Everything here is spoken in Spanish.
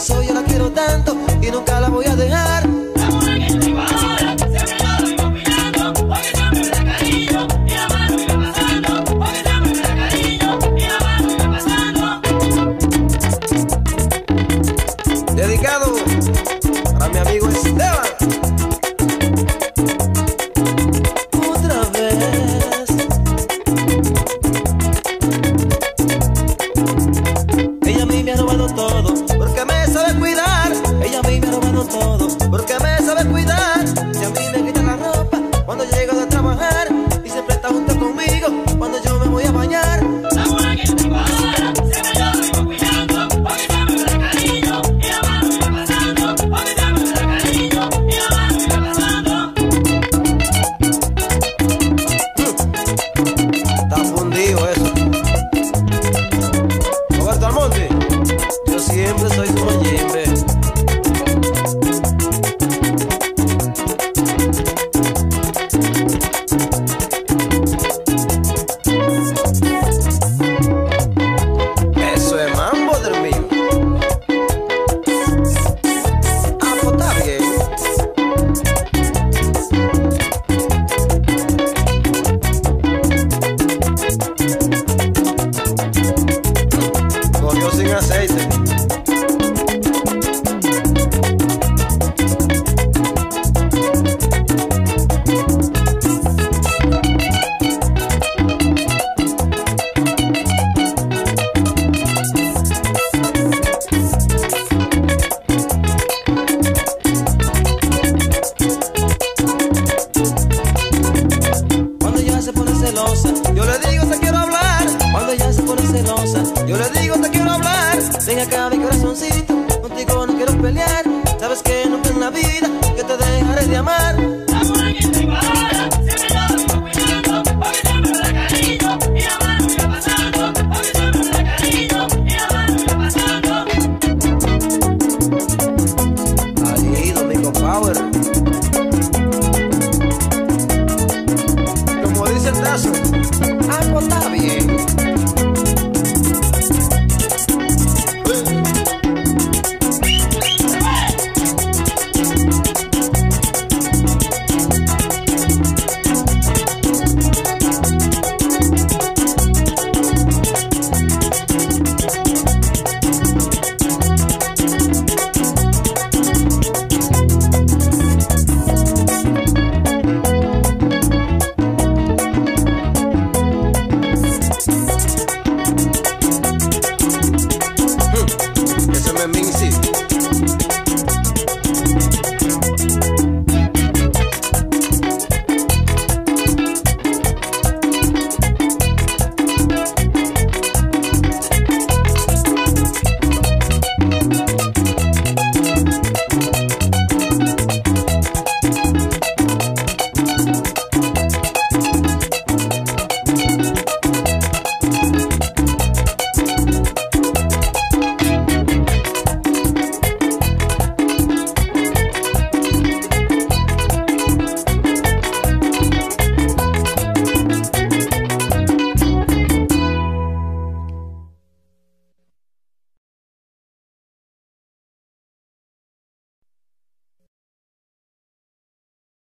eso yo la quiero tanto y nunca la voy a dejar. La mujer que tengo ahora, siempre lo vivo cuidando, porque siempre me da cariño y la mano me va pasando, porque siempre me da cariño y la mano me va pasando. Dedicado para mi amigo Esteban. Otra vez. Ella a mí me ha robado todo, porque me sabe cuidar. Ella a mí me ha robado todo, porque me sabe cuidar. Y a mí me quita la ropa cuando llego de trabajar, y siempre está junto conmigo cuando yo me voy a bañar. La mujer que tengo ahora, siempre lo vivo cuidando, porque siempre me da cariño y la mano me va pasando, porque siempre me da cariño y la mano me va pasando. Está fundido eso. Roberto Almonte, yo siempre soy su mayimbe. Eso es mambo del mío. Ah, pues está bien. Corrió sin aceite. Cuando ella se pone celosa, yo le digo te quiero hablar. Cuando ella se pone celosa, yo le digo